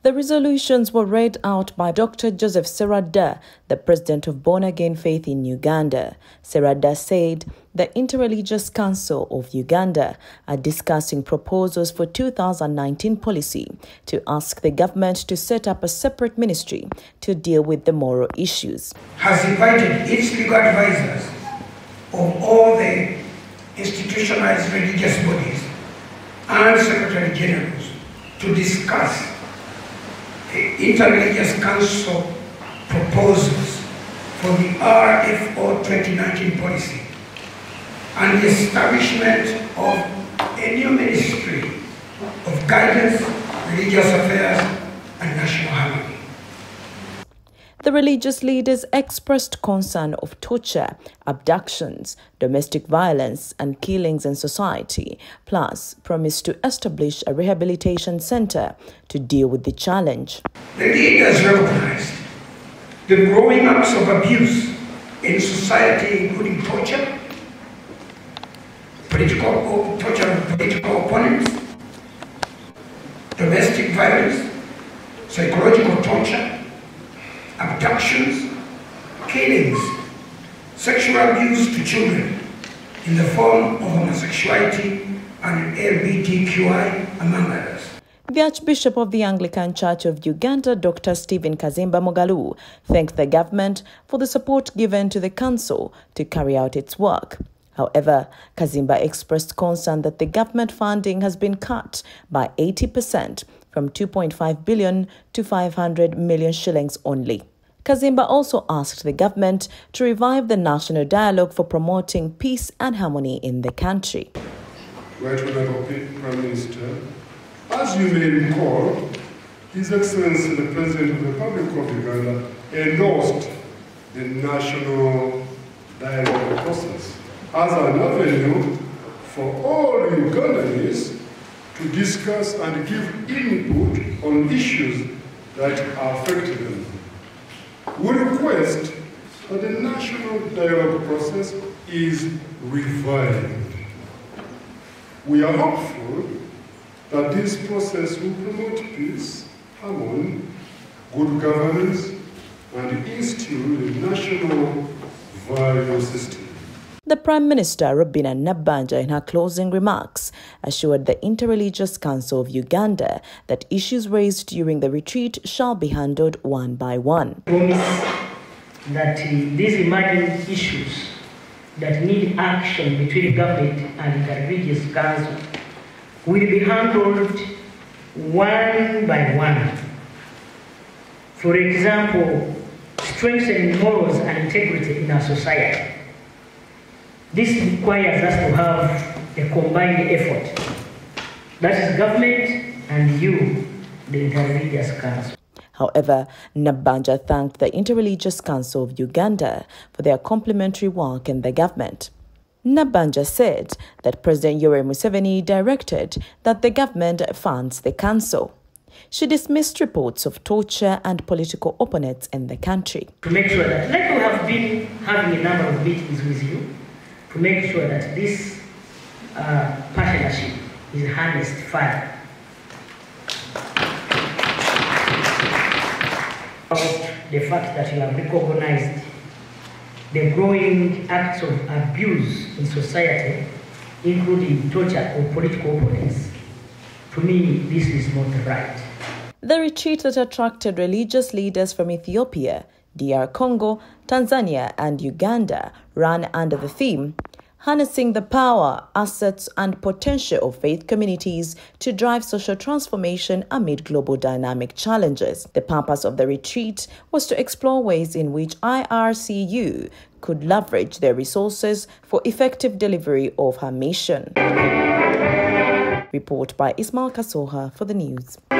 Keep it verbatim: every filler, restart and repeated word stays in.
The resolutions were read out by Doctor Joseph Serada, the president of Born Again Faith in Uganda. Serada said the Interreligious Council of Uganda are discussing proposals for two thousand nineteen policy to ask the government to set up a separate ministry to deal with the moral issues. Has invited its legal advisors of all the institutionalized religious bodies and Secretary Generals to discuss the Interreligious Council proposals for the R F O twenty nineteen policy and the establishment of a new ministry of guidance, religious affairs, and national harmony. The religious leaders expressed concern of torture, abductions, domestic violence, and killings in society, plus promised to establish a rehabilitation center to deal with the challenge. The leaders recognized the growing acts of abuse in society, including torture, political torture of political opponents, domestic violence, psychological torture, abductions, killings, sexual abuse to children in the form of homosexuality and L G B T Q I, among others. The Archbishop of the Anglican Church of Uganda, Doctor Stephen Kazimba Mugalu, thanked the government for the support given to the council to carry out its work. However, Kazimba expressed concern that the government funding has been cut by eighty percent from two point five billion to five hundred million shillings only. Kazimba also asked the government to revive the national dialogue for promoting peace and harmony in the country. Right Honourable Prime Minister, as you may recall, His Excellency the President of the Republic of Uganda endorsed the national dialogue process as an avenue for all Ugandans to discuss and give input on issues that are affecting them. We request that the national dialogue process is revived. We are hopeful that this process will promote peace, harmony, good governance, and instill the national value system. The Prime Minister, Robinah Nabbanja, in her closing remarks, assured the Interreligious Council of Uganda that issues raised during the retreat shall be handled one by one. Promise that uh, these emerging issues that need action between government and the Religious Council will be handled one by one. For example, strengthening morals and integrity in our society. This requires us to have a combined effort. That is government and you, the Interreligious Council. However, Nabbanja thanked the Interreligious Council of Uganda for their complementary work in the government. Nabbanja said that President Yoweri Museveni directed that the government funds the council. She dismissed reports of torture and political opponents in the country. To make sure that, like we have been having a number of meetings with you, to make sure that this uh, partnership is harnessed further. The fact that you have recognized the growing acts of abuse in society, including torture of political opponents, to me, this is not right. The retreat that attracted religious leaders from Ethiopia, D R Congo, Tanzania, and Uganda ran under the theme harnessing the power, assets, and potential of faith communities to drive social transformation amid global dynamic challenges. The purpose of the retreat was to explore ways in which I R C U could leverage their resources for effective delivery of her mission. Report by Ismail Kasoha for the news.